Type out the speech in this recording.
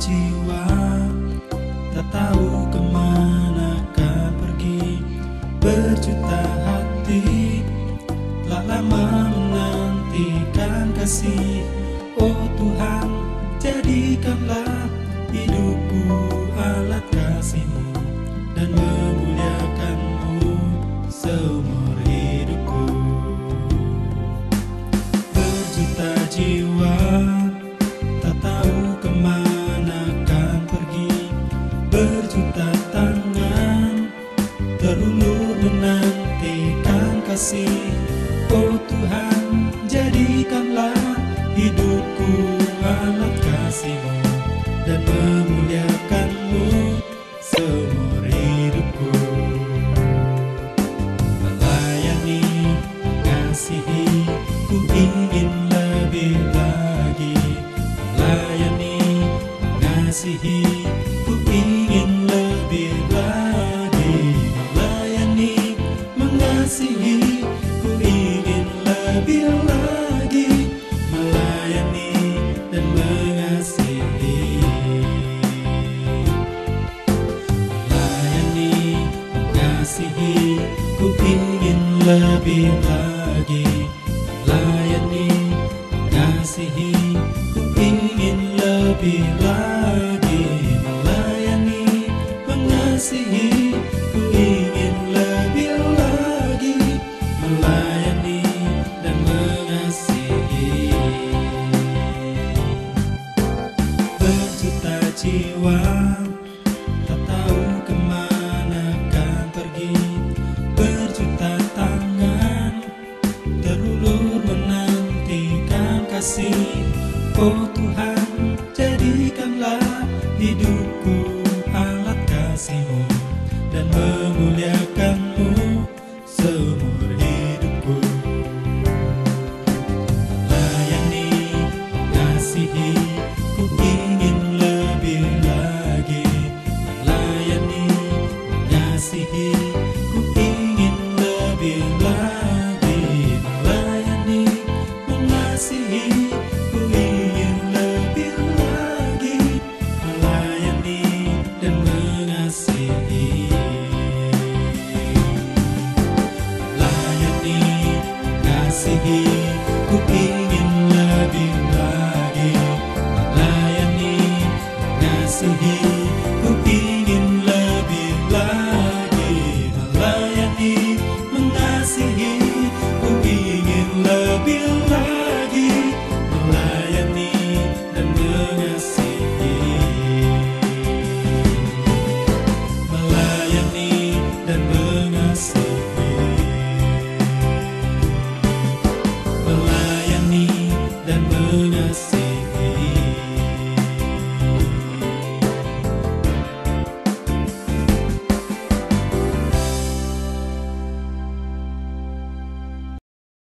jiwa, tak tahu kemana kan pergi. Berjuta hati telah lama menantikan kasih. Oh Tuhan, jadikanlah hidupku alat kasih-Mu dan memuliakan-Mu seumur hidupku. Berjuta jiwa tak tahu kemana kan pergi. Berjuta tangan terulur menantikan kasih. Oh Tuhan, jadikanlah hidupku alat kasih-Mu dan memuliakan-Mu seumur hidupku. Melayani, mengasihi, ku ingin lebih lagi. Melayani, mengasihi, ku ingin lebih lagi. Melayani, mengasihi, ku ingin lebih lagi. Melayani dan mengasihi. Melayani, mengasihi, ku ingin lebih lagi. Melayani, mengasihi, ku ingin lebih lagi. Melayani, mengasihi, ku ingin lebih lagi. Melayani dan mengasihi. Berjuta jiwa tak tahu kemana kan pergi. Berjuta tangan terulur menantikan kasih. Oh Tuhan,